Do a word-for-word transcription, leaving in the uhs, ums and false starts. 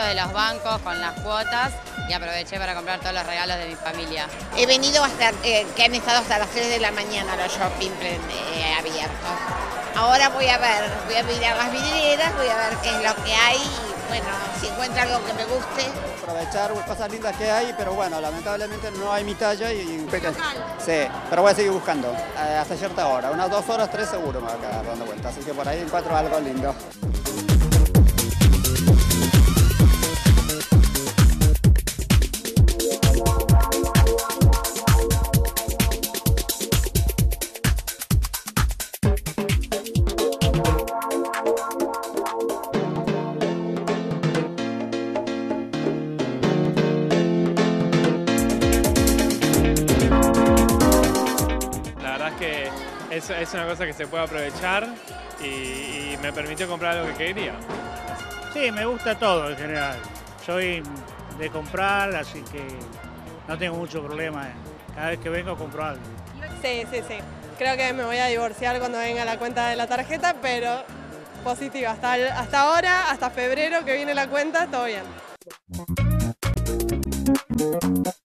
de los bancos con las cuotas y aproveché para comprar todos los regalos de mi familia. He venido hasta, eh, que han estado hasta las tres de la mañana los shopping eh, abiertos. Ahora voy a ver, voy a mirar las vidrieras, voy a ver qué es lo que hay y bueno, si encuentro algo que me guste. Aprovechar cosas lindas que hay, pero bueno, lamentablemente no hay mi talla y... Sí, pero voy a seguir buscando eh, hasta cierta hora, unas dos horas, tres seguro me va a quedar dando vueltas, así que por ahí encuentro algo lindo. Que es, es una cosa que se puede aprovechar y, y me permitió comprar algo que quería. Sí, me gusta todo en general. Soy de comprar, así que no tengo mucho problema. Cada vez que vengo compro algo. Sí, sí, sí. Creo que me voy a divorciar cuando venga la cuenta de la tarjeta, pero positiva. Hasta, hasta ahora, hasta febrero que viene la cuenta, todo bien.